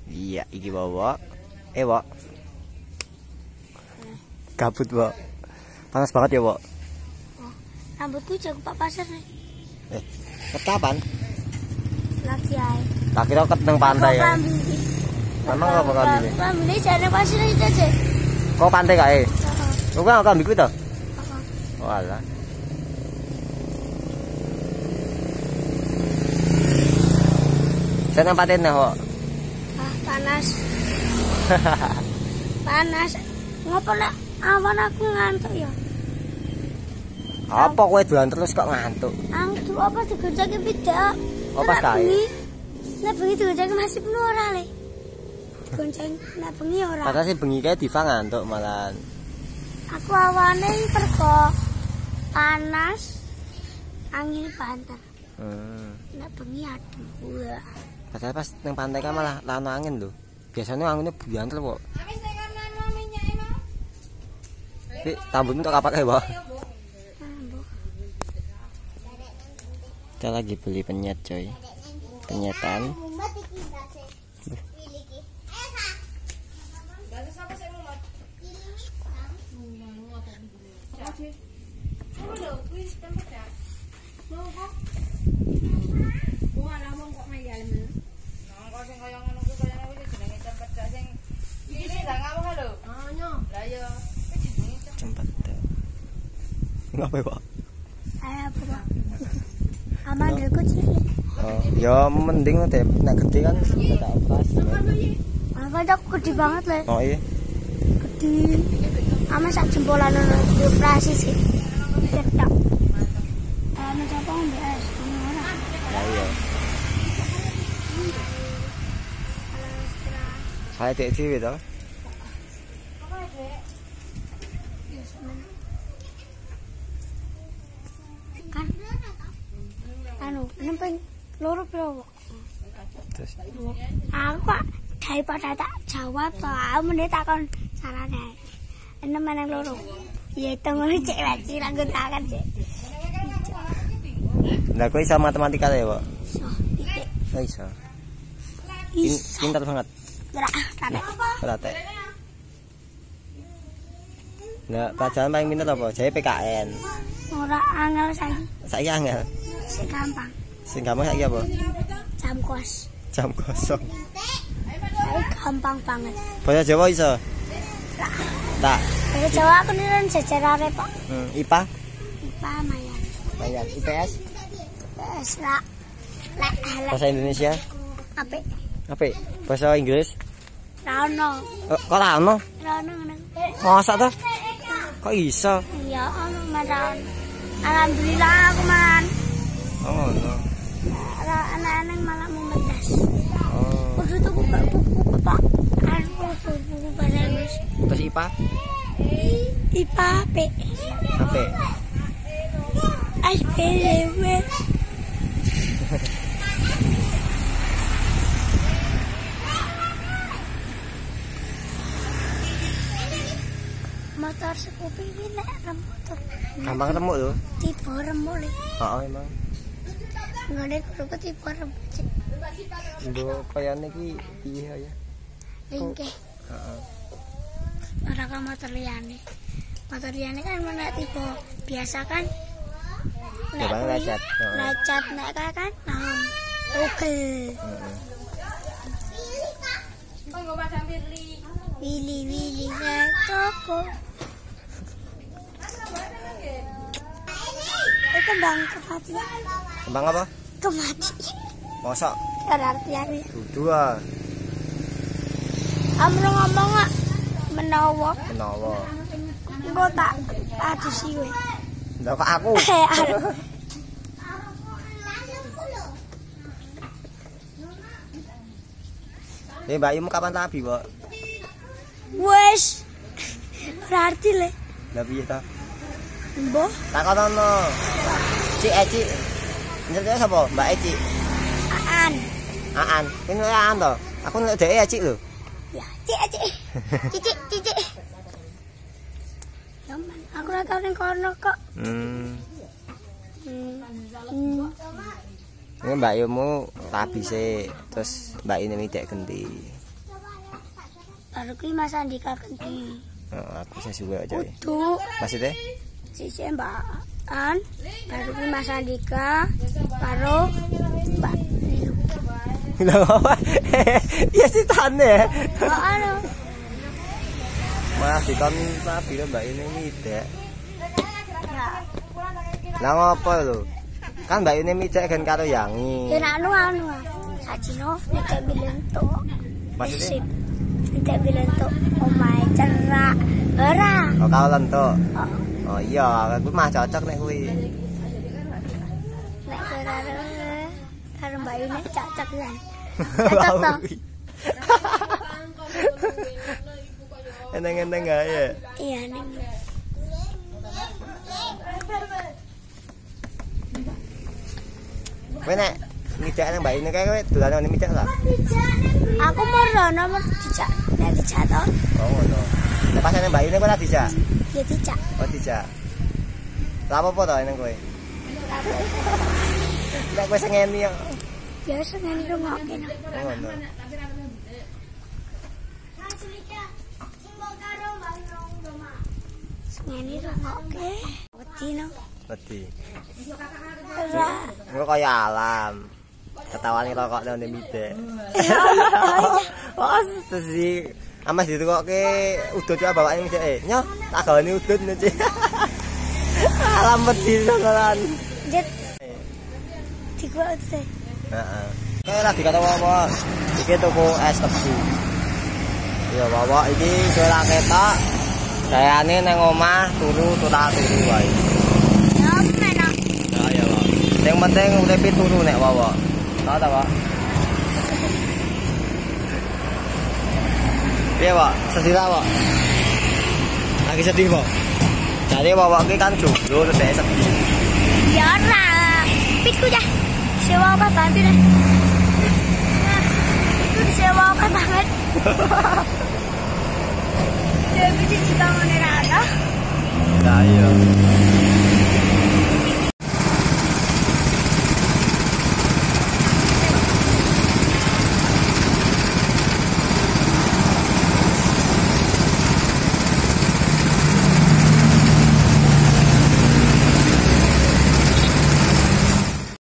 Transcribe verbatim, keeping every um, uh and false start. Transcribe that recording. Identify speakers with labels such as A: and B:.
A: Iya, iki bawa. Eh, Wak. Kabut, Wak. Panas banget ya, Wak.
B: Oh, rambutku jago Pak Pasar nih.
A: Eh, kapan?
B: Lagi ae.
A: Tak kira ket nang pantai ya. Memang apa kambing?
B: Kambing jane pasir iki aja.
A: Kok pantai kae?
B: Heeh.
A: Kok kan kambing kuwi to?
B: Heeh.
A: Oh, alah. Saya nempatin nih, Wak.
B: Ah, panas. Panas. Ngopo lek awan aku ngantuk ya?
A: Apa kowe dolan terus kok ngantuk?
B: Ngantuk apa digoncenge beda?
A: Oh, pas kae.
B: Nek bengi digoncenge masih penuh ora le. Digonceng nek bengi ora.
A: Padahal sih bengi kae Diva ngantuk malah.
B: Aku awane perko panas. Angin banter.
A: Hmm.
B: Nek bengi aduh. Wah.
A: Padahal pas nang pantai kan malah lano angin lho. Biasanya anginnya buyantel kok. Tapi tambutmu tak kapak kae, Wak. Kita lagi beli penyet, coy. Penyetan. Ngapain, Pak?
B: Ayo, Pak. Aman dheku cilik.
A: Oh, ya mending deh, nek gede kan tak operasi.
B: Mangga aku gede banget le.
A: Oh iya.
B: Gede. Ama sak jempolan ono dioperasi sih. Cetak. Eh mencoba mbak es ora.
A: Lah iya. Saya dek dhewe to.
B: Kan anu nempeng loro piro.
A: Terus
B: Aku kok daripada tak jawab to, aku meneh takon carane. Enem meneng loro. Ya tengok cek wae aku takon cek.
A: Lah kowe iso matematika ya, Pak?
B: So, iki.
A: Oh, iso.
B: Is.
A: Pintar banget.
B: Ora, rame.
A: Berarti. Nah, pelajaran paling pintar apa? Jadi P K N.
B: Ora angel saiki.
A: Saiki angel.
B: Sing gampang.
A: Sing gampang saiki apa?
B: Jam kos.
A: Jam kosong.
B: Saiki gampang banget.
A: Bahasa Jawa iso? Tak.
B: Bahasa Jawa aku niran jajarare, Pak.
A: Hmm, I P A?
B: I P A mayan.
A: Mayan. I P S?
B: P S ra. Lek lek
A: Bahasa Indonesia?
B: apik.
A: Apik. Bahasa Inggris?
B: Ra ono.
A: Oh, kok lah ono?
B: Ra ono ngono.
A: Masa tuh? Kok iso?
B: Iya, ono maran. Alhamdulillah aku man.
A: Oh, no.
B: Anak-anak malah memedas.
A: Oh.
B: Kudu tuku buku Pak. Aku tuku buku bahasa Inggris.
A: Terus I P A?
B: I P A P.
A: Apik.
B: S P W. Motor Scoopy ini nek motor.
A: Gampang ketemu tuh.
B: Tipe remuk le.
A: Heeh, emang.
B: Ngene kudu tipe remuk.
A: Nduk kayane iki piye ya?
B: Lingke.
A: Heeh.
B: Ora ka motor liyane. Motor liyane kan menak tipe biasa kan.
A: Ya bang lecet.
B: Lecet nek kae kan nah. Tugel.
A: Heeh.
B: Monggo Madam Firly. Wili wili toko. Itu kembang kematian.
A: Kembang apa?
B: Kematian.
A: Mosok?
B: Artiane.
A: Dudu ah.
B: Amro ngomong ah menawa.
A: Menawa.
B: Engko tak adusi kowe.
A: Lah kok aku? Eh, Mbak Yumu kapan tabi, Pak?
B: Wes. Berarti le.
A: Lah piye ta?
B: Mbah.
A: Takonono. Cik Eci. Jenenge sapa? Mbak Eci.
B: Aan.
A: Aan. Ini Aan to. Aku nek dhek Eci lho.
B: Ya, cik cik. Cicik cicik. Yaman, aku ora tau ning kono kok.
A: Hmm.
B: Hmm.
A: Ini Mbak Yumu tabi sih, terus Mbak ini midek genti.
B: Baru kuwi Mas Andika ganti.
A: Heeh, aku sing suwe aja.
B: Udu.
A: Maksudnya?
B: Sisi Mbak An, baru kuwi Mas Andika, karo Mbak Nilu.
A: Lah apa? Ya si tane.
B: Oh anu.
A: Mas dikon rabi Mbak ini midek.
B: Ya.
A: Lah ngopo lho? Kan Mbak ini midek kan karo Yangi.
B: Ya anu anu. Sajino nek bilen to.
A: Maksudnya?
B: Nek bilen to omahe cerak. Ora.
A: Oh, kau lentuk.
B: Oh.
A: Oh iya, aku mah cocok nek kuwi.
B: Nek karo karo Mbak ini cocok kan. Cocok to.
A: Eneng-eneng ae.
B: Iya ning.
A: Kowe nek mijak nang Mbak ini kae kowe dolan nang mijak ta?
B: Aku mau rono mau dijak. Nek dijak to.
A: Oh ngono. Nek pas nang Mbak ini kowe ora dijak.
B: Ya dijak.
A: Oh dijak. Lah apa to nang kowe? Nek kowe sengeni yo.
B: Ya seneng rungokke no.
A: Oh ngono.
B: Seneng rungokke. Wedi no.
A: Wedi.
B: Ora.
A: Engko kaya alam. Ketawani rokok nang midek. Oh, sesi amas ditukokke udut coba bawake mideke. Nyo, tak gawani udut no, Cik. Alam wedi sonoran.
B: Jet. Tiga udut.
A: Heeh. Kayak lagi kata wawa, iki tuku es tebu. Ya wawa iki ora ketok. Gayane nang omah turu tutak turu wae.
B: Ya menak.
A: Ya ya, Pak. Sing penting uripe turu nek wawa. Tahu ta, Pak? Piye, Pak? Sedih ta, Pak? Lagi sedih, Pak. Jadi wawa iki kan jomblo terus dhek sedih.
B: Ya ora. Piku ya. Sewa apa bantu deh. Nah, itu sewa apa banget. Dia bisa jika mau neraka.
A: Nah, iya.